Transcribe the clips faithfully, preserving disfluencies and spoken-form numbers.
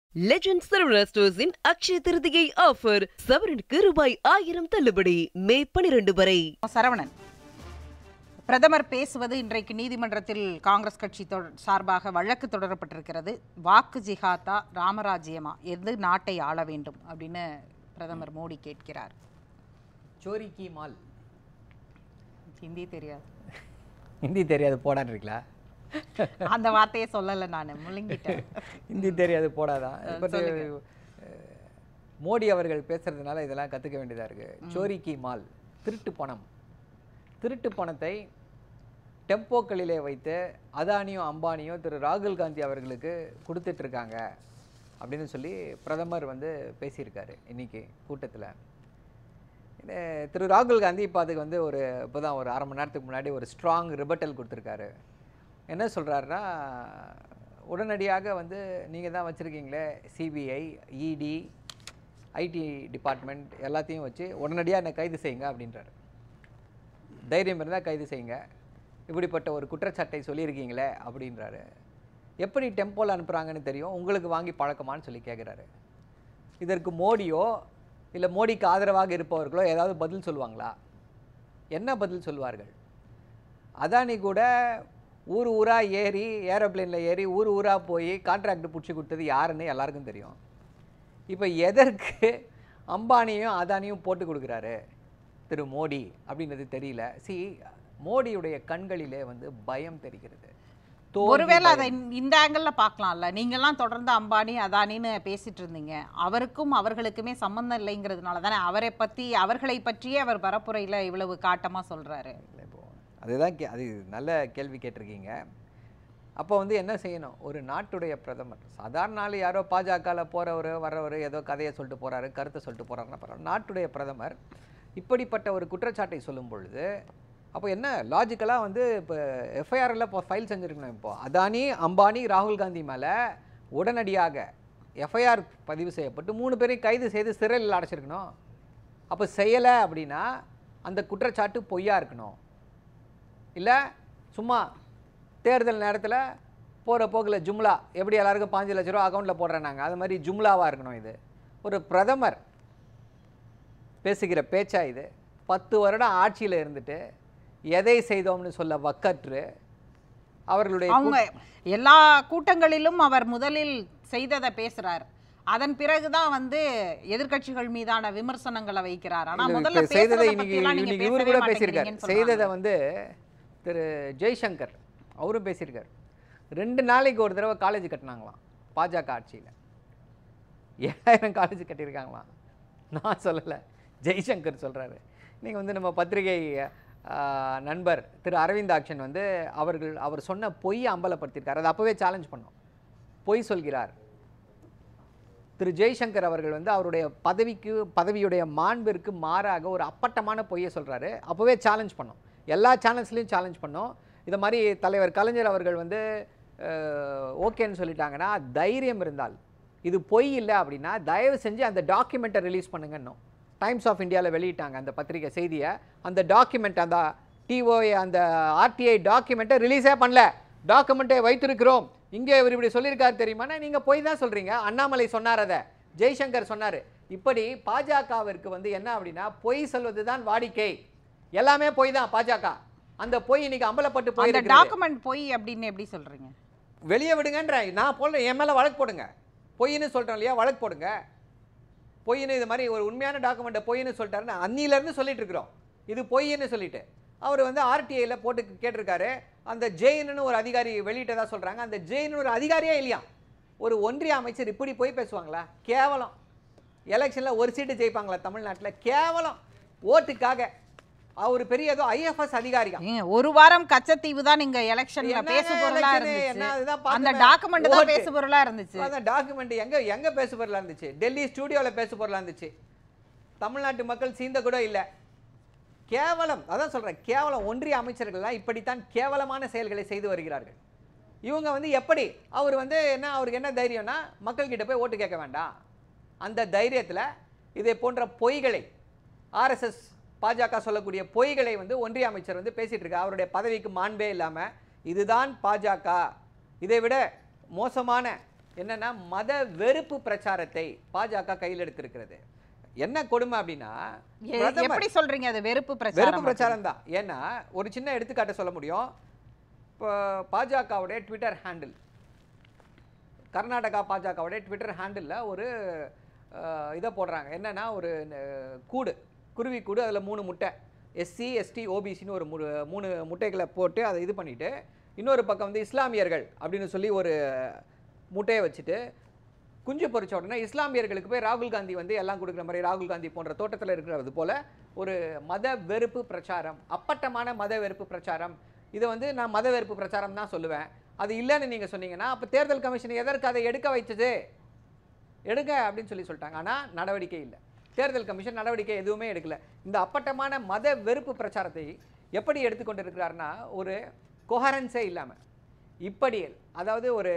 Legend Sarvana Stores in Akshaya Tirthigai offer சவரனுக்கு ரூபாய் ஆயிரம் தள்ளுபடி மே பன்னிரண்டு வரை. சரவணன், பிரதமர் பேசுவது இன்றைக்கு நீதிமன்றத்தில் காங்கிரஸ் கட்சி சார்பாக வழக்கு தொடரப்பட்டிருக்கிறது. வாக்கு ஜிஹாதா ராமராஜ்யமா, எது நாட்டை ஆள வேண்டும் அப்படின்னு பிரதமர் மோடி கேட்கிறார். சோரி கி மால். ஹிந்தி தெரியாது. ஹிந்தி தெரியாது போடான்னு இருக்கலா? அந்த வார்த்தையை சொல்லலை, நான் முழுங்கிட்டேன். ஹிந்தி தெரியாது போடாதான். பட் மோடி அவர்கள் பேசுறதுனால இதெல்லாம் கற்றுக்க வேண்டியதாக இருக்குது. சோரி கி மால், திருட்டு பணம். திருட்டு பணத்தை டெம்போக்களிலே வைத்து அதானியும் அம்பானியும் திரு ராகுல் காந்தி அவர்களுக்கு கொடுத்துட்ருக்காங்க அப்படின்னு சொல்லி பிரதமர் வந்து பேசியிருக்காரு இன்றைக்கி கூட்டத்தில். திரு ராகுல் காந்தி இப்போ அதுக்கு வந்து ஒரு இப்போ தான் ஒரு அரை மணி நேரத்துக்கு முன்னாடி ஒரு ஸ்ட்ராங் ரிபட்டல் கொடுத்துருக்காரு. என்ன சொல்கிறாருன்னா, உடனடியாக வந்து நீங்கள் தான் வச்சுருக்கீங்களே சிபிஐ, இடி, ஐடி டிபார்ட்மெண்ட் எல்லாத்தையும் வச்சு உடனடியாக என்னை கைது செய்யுங்க அப்படின்றாரு. தைரியம் இருந்தால் கைது செய்யுங்க, இப்படிப்பட்ட ஒரு குற்றச்சாட்டை சொல்லியிருக்கீங்களே அப்படின்றாரு. எப்படி டெம்போவில் அனுப்புகிறாங்கன்னு தெரியும், உங்களுக்கு வாங்கி பழக்கமானு சொல்லி கேட்குறாரு. இதற்கு மோடியோ இல்லை மோடிக்கு ஆதரவாக இருப்பவர்களோ ஏதாவது பதில் சொல்லுவாங்களா? என்ன பதில் சொல்லுவார்கள்? அதானி கூட ஊர் ஊராக ஏறி ஏரோப்ளேனில் ஏறி ஊர் ஊராக போய் கான்ட்ராக்ட் பிடிச்சி கொடுத்தது யாருன்னு எல்லாருக்கும் தெரியும். இப்போ எதற்கு அம்பானியும் அதானியும் போட்டு கொடுக்குறாரு திரு மோடி அப்படின்றது தெரியல. சி, மோடியுடைய கண்களிலே வந்து பயம் தெரிகிறது. ஒருவேளை அதை இந்த ஆங்கிள் பார்க்கலாம்ல. நீங்கள்லாம் தொடர்ந்து அம்பானி அதானின்னு பேசிட்டு இருந்தீங்க, அவருக்கும் அவர்களுக்குமே சம்மந்தம் இல்லைங்கிறதுனால தானே அவரை பற்றி அவர்களை பற்றியே அவர் பரப்புரையில் இவ்வளவு காட்டமாக சொல்கிறாரு. அதுதான் கே அது நல்ல கேள்வி கேட்டிருக்கீங்க. அப்போ வந்து என்ன செய்யணும்? ஒரு நாட்டுடைய பிரதமர், சாதாரண நாள் யாரோ பாஜகவில் போகிறவர் வர்றவர் ஏதோ கதையை சொல்லிட்டு போகிறாரு, கருத்தை சொல்லிட்டு போகிறாருன்னா பரவாயில்ல. நாட்டுடைய பிரதமர் இப்படிப்பட்ட ஒரு குற்றச்சாட்டை சொல்லும் பொழுது அப்போ என்ன லாஜிக்கலாக வந்து இப்போ எஃப்ஐஆரில் இப்போ ஃபைல் செஞ்சுருக்கணும். இப்போது அதானி, அம்பானி, ராகுல் காந்தி மேலே உடனடியாக எஃப்ஐஆர் பதிவு செய்யப்பட்டு மூணு பேரையும் கைது செய்து சிறையில் அடைச்சிருக்கணும். அப்போ செய்யலை அப்படின்னா அந்த குற்றச்சாட்டு பொய்யா இருக்கணும். இல்லை சும்மா தேர்தல் நேரத்தில் போகிற போக்கில் ஜும்லா, எப்படி எல்லாருக்கும் பாஞ்சு லட்ச ரூபா அக்கௌண்ட்டில் போடுறாங்க, அது மாதிரி ஜும்லாவாக இருக்கணும். இது ஒரு பிரதமர் பேசுகிற பேச்சா? இது பத்து வருடம் ஆட்சியில் இருந்துட்டு எதை செய்தோம்னு சொல்ல வக்கற்று அவர்களுடைய அவங்க எல்லா கூட்டங்களிலும் அவர் முதலில் செய்ததை பேசுகிறார். அதன் பிறகுதான் வந்து எதிர்கட்சிகள் மீதான விமர்சனங்களை வைக்கிறார். ஆனால் முதல்ல செய்ததை இன்னைக்கு இவரு கூட பேசியிருக்காரு. செய்ததை வந்து திரு ஜெய்சங்கர் அவரும் பேசியிருக்கார். ரெண்டு நாளைக்கு ஒரு தடவை காலேஜ் கட்டினாங்களாம் பாஜக ஆட்சியில். ஏழாயிரம் காலேஜ் கட்டியிருக்காங்களாம். நான் சொல்லலை, ஜெய்சங்கர் சொல்கிறாரு. நீங்கள் வந்து நம்ம பத்திரிகை நண்பர் திரு அரவிந்தாக்ஷன் வந்து அவர்கள் அவர் சொன்ன பொய்யை அம்பலப்படுத்தியிருக்கார். அதை அப்போவே சேலஞ்ச் பண்ணோம். பொய் சொல்கிறார் திரு ஜெய்சங்கர் அவர்கள் வந்து அவருடைய பதவிக்கு பதவியுடைய மாண்பிற்கு மாறாக ஒரு அப்பட்டமான பொய்யை சொல்கிறாரு. அப்போவே சேலஞ்ச் பண்ணோம், எல்லா சேனல்ஸ்லையும் சேலஞ்ச் பண்ணோம். இதை மாதிரி தலைவர் கலைஞர் அவர்கள் வந்து ஓகேன்னு சொல்லிட்டாங்கன்னா, தைரியம் இருந்தால் இது பொய் இல்லை அப்படின்னா தயவு செஞ்சு அந்த டாக்குமெண்ட்டை ரிலீஸ் பண்ணுங்கன்னு டைம்ஸ் ஆஃப் இந்தியாவில் வெளியிட்டாங்க அந்த பத்திரிகை செய்தியை. அந்த டாக்குமெண்ட், அந்த டிஓஏ, அந்த ஆர்டிஐ டாக்குமெண்ட்டை ரிலீஸே பண்ணல. டாக்குமெண்ட்டை வைத்திருக்கிறோம், இங்கே இவர் இப்படி சொல்லியிருக்காரு தெரியுமானா நீங்கள் பொய் தான் சொல்கிறீங்க. அண்ணாமலை சொன்னார், அதை ஜெய்சங்கர் சொன்னார். இப்படி பாஜகவிற்கு வந்து என்ன அப்படின்னா பொய் சொல்வது தான் வாடிக்கை, எல்லாமே பொய் தான் பாஜக. அந்த பொய் இன்னைக்கு அம்பலப்பட்டு போய் அந்த டாக்குமெண்ட் பொய் அப்படின்னு எப்படி சொல்றீங்க? வெளியே விடுங்கன்ற நான் போல என் மேலே வழக்கு போடுங்க. பொய்ன்னு சொல்கிறோம் இல்லையா, வழக்கு போடுங்க. பொய்ன்னு இது மாதிரி ஒரு உண்மையான டாக்குமெண்ட்டை பொய்ன்னு சொல்லிட்டாருன்னு அன்னிலேருந்து சொல்லிட்டு இருக்கிறோம். இது பொய்ன்னு சொல்லிட்டு அவர் வந்து ஆர்டிஐல போட்டு கேட்டிருக்காரு. அந்த ஜெயின்னு ஒரு அதிகாரி வெளியிட்டதா சொல்கிறாங்க. அந்த ஜெயின்னு ஒரு அதிகாரியே இல்லையா. ஒரு ஒன்றிய அமைச்சர் இப்படி போய் பேசுவாங்களா? கேவலம். எலெக்ஷனில் ஒரு சீட்டு ஜெயிப்பாங்களா தமிழ்நாட்டில்? கேவலம். ஓட்டுக்காக அவர் பெரிய ஏதோ ஐஎஃப்எஸ் அதிகாரியா. ஒரு வாரம் கச்சத்தீவு தான் நீங்க எலெக்ஷன்ல பேசு பொருளா இருந்துச்சு. அந்த டாக்குமெண்ட் தான் பேசு பொருளா இருந்துச்சு. அந்த டாக்குமெண்ட் எங்க எங்க பேசு பொருளா இருந்துச்சு? டெல்லி ஸ்டுடியோல பேசு பொருளா இருந்துச்சு. தமிழ்நாட்டு மக்கள் சீந்த கூட இல்லை. கேவலம். அதான் சொல்றேன், கேவலம். ஒன்றிய அமைச்சர்கள்லாம் இப்படித்தான் கேவலமான செயல்களை செய்து வருகிறார்கள். இவங்க வந்து எப்படி அவர் வந்து என்ன, அவருக்கு என்ன தைரியம்னா மக்கள் கிட்ட போய் ஓட்டு கேட்க வேண்டாம். அந்த தைரியத்தில் இதே போன்ற பொய்களை, ஆர்எஸ்எஸ் பாஜக சொல்லக்கூடிய பொய்களை வந்து ஒன்றிய அமைச்சர் வந்து பேசிட்டு இருக்கார். அவருடைய பதவிக்கு மாண்பே இல்லாமல் இதுதான் பாஜக, இதை விட மோசமான என்னன்னா மத வெறுப்பு பிரச்சாரத்தை பாஜக கையில் எடுத்திருக்கிறது. என்ன கொடுமை அப்படின்னா, எப்படி சொல்றீங்க அது வெறுப்பு பிரச்சாரம்? வெறுப்பு பிரச்சாரம் தான். ஏன்னா ஒரு சின்ன எடுத்துக்காட்ட சொல்ல முடியும். இப்போ பாஜகவுடைய ட்விட்டர் ஹேண்டில், கர்நாடகா பாஜகவுடைய ட்விட்டர் ஹேண்டில் ஒரு இதை போடுறாங்க. என்னன்னா ஒரு கூடு, குருவி கூடு, அதில் மூணு முட்டை, எஸ்சி எஸ்டி ஓபிசின்னு ஒரு மூணு முட்டைகளை போட்டு அதை இது பண்ணிவிட்டு, இன்னொரு பக்கம் வந்து இஸ்லாமியர்கள் அப்படின்னு சொல்லி ஒரு முட்டையை வச்சுட்டு குஞ்சு பொறிச்ச உடனே இஸ்லாமியர்களுக்கு போய் ராகுல் காந்தி வந்து எல்லாம் கொடுக்குற மாதிரி, ராகுல் காந்தி போன்ற தோட்டத்தில் இருக்கிறது போல் ஒரு மத வெறுப்பு பிரச்சாரம், அப்பட்டமான மத வெறுப்பு பிரச்சாரம். இதை வந்து நான் மத வெறுப்பு பிரச்சாரம் தான் சொல்லுவேன். அது இல்லைன்னு நீங்கள் சொன்னீங்கன்னா அப்போ தேர்தல் கமிஷன் எதற்கு அதை எடுக்க வைச்சது? எடுங்க அப்படின்னு சொல்லி சொல்லிட்டாங்க. ஆனால் நடவடிக்கை இல்லை. தேர்தல் கமிஷன் நடவடிக்கை எதுவுமே எடுக்கல. இந்த அப்பட்டமான மத வெறுப்பு பிரச்சாரத்தை எப்படி எடுத்துக்கொண்டு இருக்கிறாருன்னா, ஒரு கொஹரன்ஸே இல்லாமல், இப்படி அதாவது ஒரு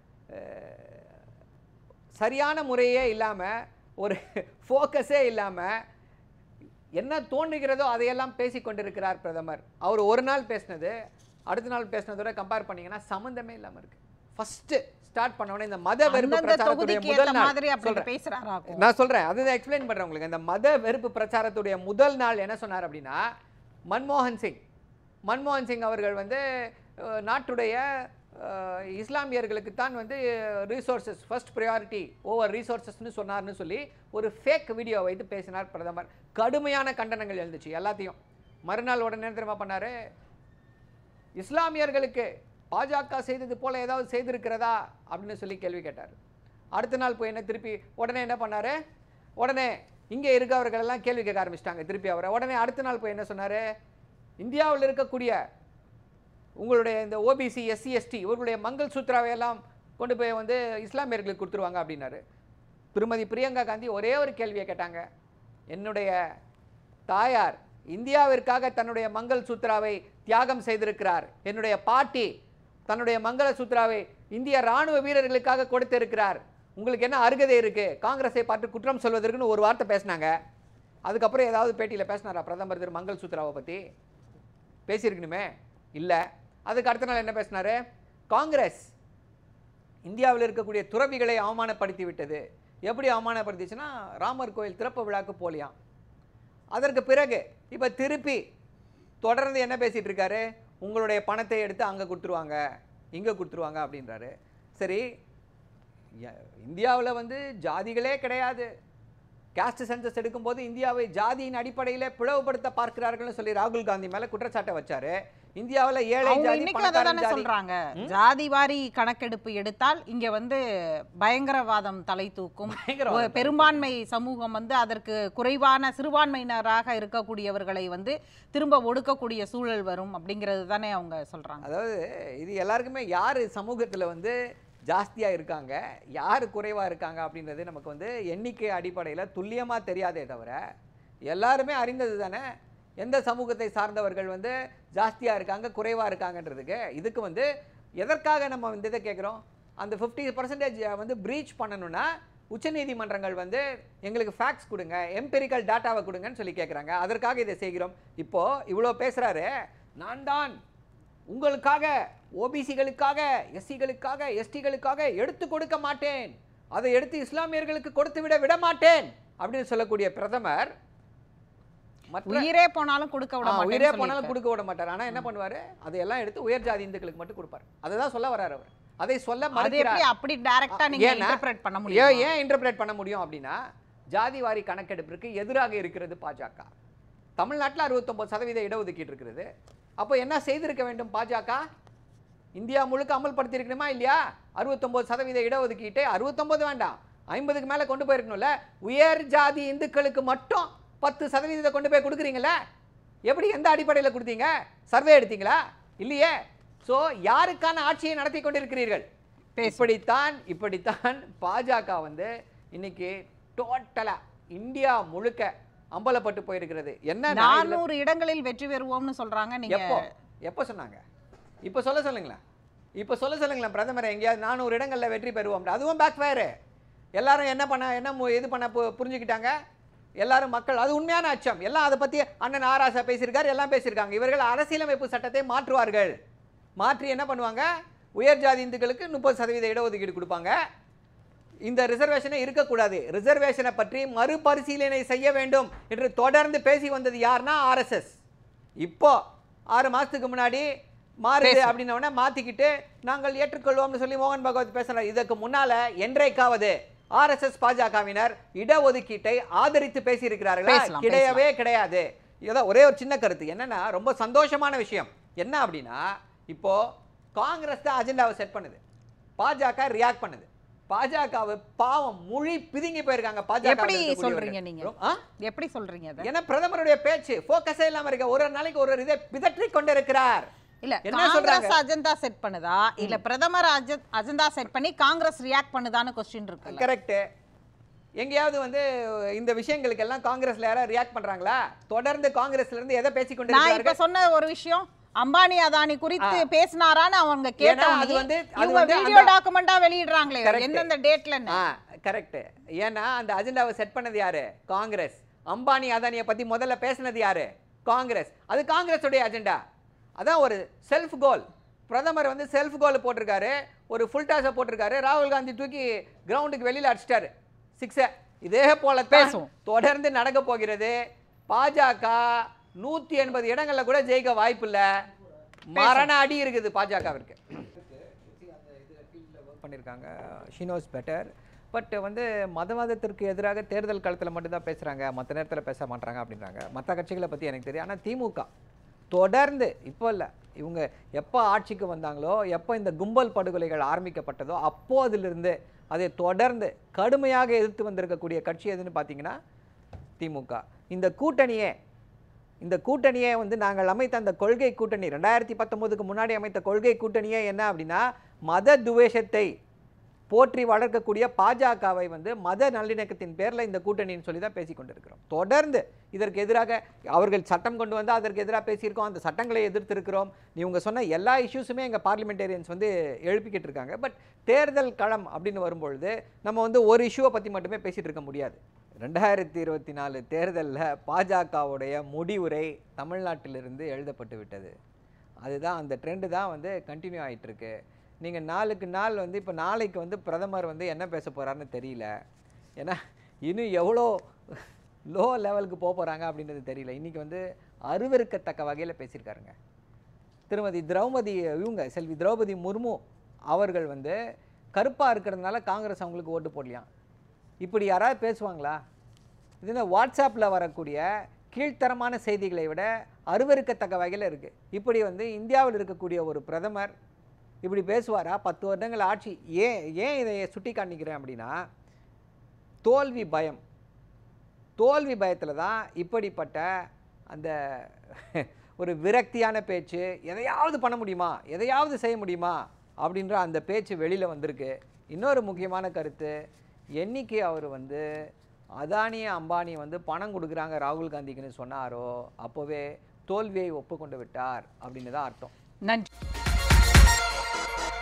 சரியான முறையே இல்லாமல், ஒரு ஃபோக்கஸே இல்லாமல், என்ன தோன்றுகிறதோ அதையெல்லாம் பேசி கொண்டிருக்கிறார் பிரதமர். அவர் ஒரு நாள் பேசினது அடுத்த நாள் பேசினதோட கம்பேர் பண்ணீங்கன்னா சம்மந்தமே இல்லாமல் இருக்கு. ஃபர்ஸ்ட் ஸ்டார்ட் பண்ணவனே இந்த மத வெறுப்பு பிரச்சாரத்துடைய முதல் நாள் நான் சொல்றேன், அதுதான் எக்ஸ்பிளைன் பண்றேன் உங்களுக்கு. இந்த மத வெறுப்பு பிரச்சாரத்துடைய முதல் நாள் என்ன சொன்னார் அப்படின்னா, மன்மோகன் சிங் மன்மோகன் சிங் அவர்கள் வந்து நாட்டுடைய இஸ்லாமியர்களுக்கு தான் வந்து ரிசோர்சஸ் ஃபர்ஸ்ட் ப்ரையாரிட்டி ஓவர் ரிசோர்சஸ்ன்னு சொன்னார்னு சொல்லி ஒரு ஃபேக் வீடியோ வைத்து பேசினார் பிரதமர். கடுமையான கண்டனங்கள் எழுந்துச்சு எல்லாத்தையும். மறுநாள் உடனே தெரியுமா பண்ணாரு, இஸ்லாமியர்களுக்கு பாஜக செய்தது போல ஏதாவது செய்திருக்கிறதா அப்படின்னு சொல்லி கேள்வி கேட்டார். அடுத்த நாள் போய் என்ன திருப்பி உடனே என்ன பண்ணாரு, உடனே இங்கே இருக்கவர்கள் எல்லாம் கேள்வி கேட்க ஆரம்பிச்சிட்டாங்க திருப்பி அவரை. உடனே அடுத்த நாள் போய் என்ன சொன்னார், இந்தியாவில் இருக்கக்கூடிய உங்களுடைய இந்த ஓபிசி எஸ்சி எஸ்டி இவர்களுடைய மங்கள் சூத்ராவை எல்லாம் கொண்டு போய் வந்து இஸ்லாமியர்களுக்கு கொடுத்துருவாங்க அப்படின்னாரு. திருமதி பிரியங்கா காந்தி ஒரே ஒரு கேள்வியை கேட்டாங்க, என்னுடைய தாயார் இந்தியாவிற்காக தன்னுடைய மங்கள் சூத்ராவை தியாகம் செய்திருக்கிறார், என்னுடைய பாட்டி தன்னுடைய மங்கள சூத்ராவை இந்திய ராணுவ வீரர்களுக்காக கொடுத்திருக்கிறார், உங்களுக்கு என்ன அருகதை இருக்கு காங்கிரஸை பார்த்து குற்றம் சொல்வதற்குன்னு ஒரு வார்த்தை பேசினாங்க. அதுக்கப்புறம் ஏதாவது பேட்டியில் பேசினாரா பிரதமர் திரு மங்கள் சூத்ராவை பற்றி? பேசியிருக்கணுமே, இல்லை. அதுக்கு அடுத்த நாள் என்ன பேசினாரு, காங்கிரஸ் இந்தியாவில் இருக்கக்கூடிய துறவிகளை அவமானப்படுத்தி விட்டது. எப்படி அவமானப்படுத்திச்சுன்னா, ராமர் கோயில் திறப்பு விழாக்கு போலியாம். அதற்கு பிறகு இப்போ திருப்பி தொடர்ந்து என்ன பேசிகிட்டு இருக்காரு, உங்களுடைய பணத்தை எடுத்து அங்கே கொடுத்துருவாங்க இங்கே கொடுத்துருவாங்க அப்படின்றாரு. சரி, இந்தியாவில் வந்து ஜாதிகளே கிடையாது, காஸ்ட் சென்சஸ் எடுக்கும்போது இந்தியாவை ஜாதியின் அடிப்படையில் பிளவுபடுத்த பார்க்கிறார்கள்னு சொல்லி ராகுல் காந்தி மேலே குற்றச்சாட்டை வச்சாரு. இந்தியாவில் ஏழை ஜாதி பணக்காரன் ஜாதி சொல்றாங்க, ஜாதி வாரி கணக்கெடுப்பு எடுத்தால் இங்க வந்து பயங்கரவாதம் தலை தூக்கும், பெரும்பான்மை சமூகம் வந்து அதற்கு குறைவான சிறுபான்மையினராக இருக்கக்கூடியவர்களை வந்து திரும்ப ஒடுக்கக்கூடிய சூழல் வரும் அப்படிங்கிறது தானே அவங்க சொல்றாங்க. அதாவது இது எல்லாருக்குமே யார் சமூகத்தில் வந்து ஜாஸ்தியாக இருக்காங்க யார் குறைவாக இருக்காங்க அப்படின்றது நமக்கு வந்து எண்ணிக்கை அடிப்படையில் துல்லியமாக தெரியாதே தவிர எல்லாருமே அறிந்தது தானே எந்த சமூகத்தை சார்ந்தவர்கள் வந்து ஜாஸ்தியாக இருக்காங்க குறைவாக இருக்காங்கன்றதுக்கு. இதுக்கு வந்து எதற்காக நம்ம வந்து இதை கேட்குறோம், அந்த ஃபிஃப்டி பர்சன்டேஜ் வந்து ப்ரீச் பண்ணணும்னா உச்சநீதிமன்றங்கள் வந்து எங்களுக்கு ஃபேக்ட்ஸ் கொடுங்க, எம்பெரிக்கல் டேட்டாவை கொடுங்கன்னு சொல்லி கேட்குறாங்க. அதற்காக இதை செய்கிறோம். இப்போது இவ்வளோ பேசுகிறாரு, நான் தான் உங்களுக்காக ஓபிசிகளுக்காக எஸ்சிகளுக்காக எஸ்டிகளுக்காக எடுத்து கொடுக்க மாட்டேன், அதை எடுத்து இஸ்லாமியர்களுக்கு கொடுத்து விட விட மாட்டேன் அப்படின்னு சொல்லக்கூடிய பிரதமர் உயிரே போனாலும் கொடுக்க விட மாட்டார். உயிரே போனாலும் கொடுக்க விட மாட்டார். ஆனா என்ன பண்ணுவாரு, அதையெல்லாம் எடுத்து உயர் ஜாதி இந்துக்களுக்கு மட்டும் கொடுப்பார். அதுதான் சொல்ல வராரு அவர். அதை சொல்ல மறுக்கிறார். அப்படி டைரக்டா நீங்க இன்டர்பிரேட் பண்ண முடியும். ஏன் இன்டர்பிரேட் பண்ண முடியும் அப்படின்னா, ஜாதி வாரி கணக்கெடுப்பிற்கு எதிராக இருக்கிறது பாஜக. தமிழ்நாட்டில் அறுபத்தொன்பது சதவீத இடஒதுக்கீடு இருக்கிறது. அப்போ என்ன செய்திருக்க வேண்டும் பாஜக? இந்தியா முழுக்க அமல்படுத்தி இருக்கணுமா இல்லையா? அறுபத்தொன்பது சதவீத இடஒதுக்கீட்டை அறுபத்தொன்பது வேண்டாம் ஐம்பதுக்கு மேல கொண்டு போயிருக்கணும்ல. உயர் ஜாதி இந்துக்களுக்கு மட்டும் பத்து சதவீதத்தை கொண்டு போய் கொடுக்குறீங்களா? எப்படி, எந்த அடிப்படையில் கொடுத்தீங்க? சர்வே எடுத்தீங்களா? இல்லையே. ஸோ யாருக்கான ஆட்சியை நடத்தி கொண்டிருக்கிறீர்கள்? இப்படித்தான் இப்படித்தான் பாஜக வந்து இன்னைக்கு டோட்டலா இந்தியா முழுக்க அம்பலப்பட்டு போயிருக்கிறது. என்ன நானூறு இடங்களில் வெற்றி பெறுவோம்னு சொல்றாங்க. நீங்க எப்போ எப்போ சொன்னாங்க? இப்போ சொல்ல சொல்லுங்களேன். இப்போ சொல்ல சொல்லுங்களேன் பிரதமர், எங்கேயாவது நானூறு இடங்களில் வெற்றி பெறுவோம். அதுவும் பேக் ஃபயரு. எல்லாரும் என்ன பண்ண என்ன இது பண்ண புரிஞ்சுக்கிட்டாங்க எல்லாரும் மக்கள். அது உண்மையான அச்சம். எல்லாம் அதை பற்றி அண்ணன் ஆராசா பேசியிருக்காரு, எல்லாம் பேசியிருக்காங்க. இவர்கள் அரசியலமைப்பு சட்டத்தை மாற்றுவார்கள். மாற்றி என்ன பண்ணுவாங்க, உயர் ஜாதி இந்துக்களுக்கு முப்பது சதவீத இடஒதுக்கீடு கொடுப்பாங்க, இந்த ரிசர்வேஷனை இருக்கக்கூடாது, ரிசர்வேஷனை பற்றி மறுபரிசீலனை செய்ய வேண்டும் என்று தொடர்ந்து பேசி வந்தது யாருன்னா ஆர்எஸ்எஸ். இப்போ ஆறு மாசத்துக்கு முன்னாடி மாறுது அப்படின்னோடனே மாத்திக்கிட்டு நாங்கள் ஏற்றுக்கொள்வோம்னு சொல்லி மோகன் பகவத் பேசுறாரு. இதற்கு முன்னால என்றைக்காவது ஆர்எஸ்எஸ் பாஜகவினர் இடஒதுக்கீட்டை ஆதரித்து பேசி இருக்கிறார்களா? கிடையவே கிடையாது. இதான் ஒரே ஒரு சின்ன கருத்து என்னன்னா, ரொம்ப சந்தோஷமான விஷயம் என்ன அப்படின்னா, இப்போ காங்கிரஸ் தான் அஜெண்டாவை செட் பண்ணுது, பாஜக ரியாக்ட் பண்ணுது. பாஜகவை பாவம் மொழி பிதுங்கி போயிருக்காங்க. பாஜக எப்படி சொல்றீங்க நீங்க? எப்படி சொல்றீங்க? ஏன்னா பிரதமருடைய பேச்சு ஃபோக்கஸே இல்லாம இருக்க, ஒரு நாளைக்கு ஒரு இதை பிதற்றி கொண்டிருக்கிறார். இல்ல காங்கிரஸ் அஜெண்டா செட் பண்ணுதா இல்ல பிரதமர் அஜெண்டா செட் பண்ணி காங்கிரஸ் ரியாக்ட் பண்ணுதான்னு क्वेश्चन இருக்கு. கரெக்ட். எங்கயாவது வந்து இந்த விஷயங்களுக்கு எல்லாம் காங்கிரஸ்ல யாராவது ரியாக்ட் பண்றாங்களா? தொடர்ந்து காங்கிரஸ்ல இருந்து எதை பேசி கொண்டிருக்காங்க? நான் இப்ப சொன்ன ஒரு விஷயம் அம்பானி அதானி குறித்து பேசினாரான்னு அவங்க கேட்டாங்க. அது வந்து அது வந்து வீடியோ டாக்குமெண்டா வெளியிடுறாங்களே எந்தெந்த டேட்ல. கரெக்ட். ஏன்னா அந்த அஜெண்டாவை செட் பண்ணது யாரு? காங்கிரஸ். அம்பானி அதானியை பத்தி முதல்ல பேசினது யாரு? காங்கிரஸ். அது காங்கிரஸ் உடைய அஜெண்டா. அதான் ஒரு செல்ஃப் கோல். பிரதமர் வந்து செல்ஃப் கோல் போட்டிருக்காரு, ஒரு ஃபுல் டாஸை போட்டிருக்காரு. ராகுல் காந்தி தூக்கி கிரவுண்டுக்கு வெளியில் அடிச்சிட்டாரு சிக்ஸை. இதே போல பேசும் தொடர்ந்து நடக்க போகிறது. பாஜக நூத்தி எண்பது இடங்கள்ல கூட ஜெயிக்க வாய்ப்பு இல்ல. மரண அடி இருக்குது பாஜகவிற்கு. பண்ணிருக்காங்க she knows better. பட் வந்து மதவாதத்திற்கு எதிராக தேர்தல் காலத்தில் மட்டும்தான் பேசுறாங்க, மற்ற நேரத்தில் பேச மாட்டாங்க அப்படின்றாங்க. மற்ற கட்சிகளை பத்தி எனக்கு தெரியும். ஆனால் திமுக தொடர்ந்து இப்போ இல்லை, இவங்க எப்போ ஆட்சிக்கு வந்தாங்களோ, எப்போ இந்த கும்பல் படுகொலைகள் ஆரம்பிக்கப்பட்டதோ அப்போதிலிருந்து அதை தொடர்ந்து கடுமையாக எதிர்த்து வந்திருக்கக்கூடிய கட்சி எதுன்னு பார்த்தீங்கன்னா திமுக. இந்த கூட்டணியே இந்த கூட்டணியே வந்து நாங்கள் அமைத்த அந்த கொள்கை கூட்டணி ரெண்டாயிரத்தி பத்தொன்பதுக்கு முன்னாடி அமைத்த கொள்கை கூட்டணியே என்ன அப்படின்னா, மத துவேஷத்தை போற்றி வளர்க்கக்கூடிய பாஜகவை வந்து மத நல்லிணக்கத்தின் பேரில் இந்த கூட்டணின்னு சொல்லி தான் பேசி கொண்டிருக்கிறோம். தொடர்ந்து இதற்கு எதிராக அவர்கள் சட்டம் கொண்டு வந்தால் அதற்கு எதிராக பேசியிருக்கோம், அந்த சட்டங்களை எதிர்த்திருக்கிறோம். இவங்க சொன்ன எல்லா இஷ்யூஸுமே எங்கள் பார்லிமெண்டேரியன்ஸ் வந்து எழுப்பிக்கிட்டு இருக்காங்க. பட் தேர்தல் களம் அப்படின்னு வரும்பொழுது நம்ம வந்து ஒரு இஷ்யூவை பற்றி மட்டுமே பேசிகிட்டு இருக்க முடியாது. ரெண்டாயிரத்தி இருபத்தி நாலு தேர்தலில் பாஜகவுடைய முடிவுரை தமிழ்நாட்டிலிருந்து எழுதப்பட்டு விட்டது. அதுதான் அந்த ட்ரெண்டு தான் வந்து கண்டினியூ ஆகிட்டுருக்கு. நீங்கள் நாளுக்கு நாள் வந்து இப்போ நாளைக்கு வந்து பிரதமர் வந்து என்ன பேச போகிறாருன்னு தெரியல. ஏன்னா இன்னும் எவ்வளோ லோ லெவலுக்கு போக போகிறாங்க அப்படின்றது தெரியல. இன்றைக்கி வந்து அருவருக்கத்தக்க வகையில் பேசியிருக்காருங்க. திருமதி திரௌபதி இவங்க செல்வி திரௌபதி முர்மு அவர்கள் வந்து கருப்பாக இருக்கிறதுனால காங்கிரஸ் அவங்களுக்கு ஓட்டு போடலையாம். இப்படி யாராவது பேசுவாங்களா? இது என்ன வாட்ஸ்அப்பில் வரக்கூடிய கீழ்த்தரமான செய்திகளை விட அருவருக்கத்தக்க வகையில் இருக்குது. இப்படி வந்து இந்தியாவில் இருக்கக்கூடிய ஒரு பிரதமர் இப்படி பேசுவாரா? பத்து வருடங்கள் ஆட்சி. ஏன் ஏன் இதை சுட்டி காணிக்கிறேன் அப்படின்னா, தோல்வி பயம். தோல்வி பயத்தில் தான் இப்படிப்பட்ட அந்த ஒரு விரக்தியான பேச்சு, எதையாவது பண்ண முடியுமா, எதையாவது செய்ய முடியுமா அப்படின்ற அந்த பேச்சு வெளியில் வந்திருக்கு. இன்னொரு முக்கியமான கருத்து, என்னைக்கு அவர் வந்து அதானி அம்பானி வந்து பணம் கொடுக்குறாங்க ராகுல் காந்திக்குன்னு சொன்னாரோ அப்போவே தோல்வியை ஒப்புக்கொண்டு விட்டார் அப்படின்னு தான் அர்த்தம். நன்றி.